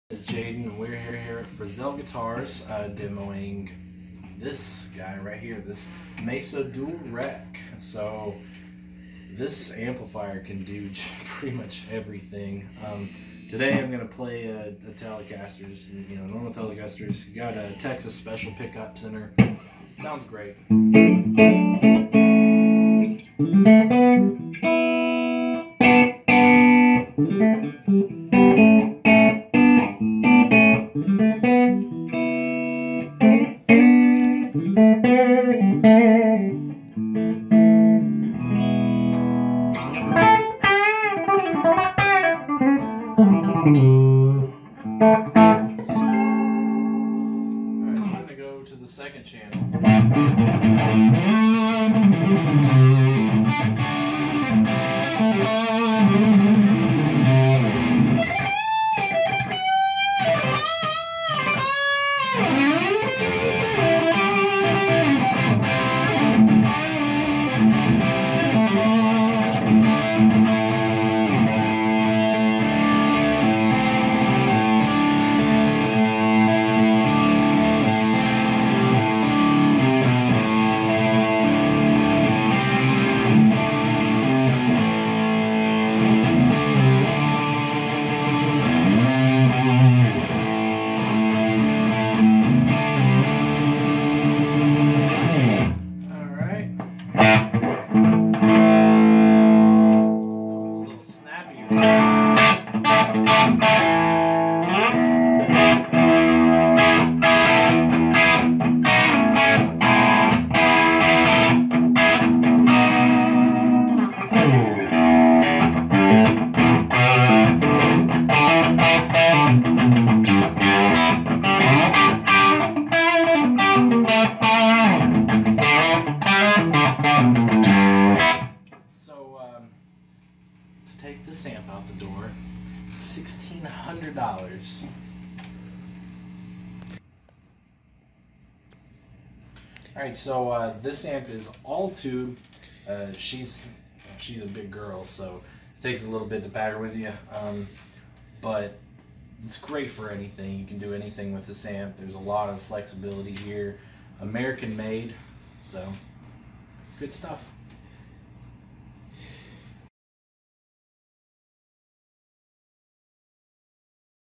Is Jaden, and we're here at Frizzell Guitars demoing this guy right here, this Mesa Dual Rec. So this amplifier can do pretty much everything. Today I'm going to play a Telecasters, normal Telecasters. You got a Texas Special Pickup Center. Sounds great. Alright, so I'm going to go to the second channel. To take this amp out the door, $1,600. Alright, so this amp is all tube. She's a big girl, so it takes a little bit to pack her with you. But it's great for anything. You can do anything with this amp. There's a lot of flexibility here. American made, so good stuff.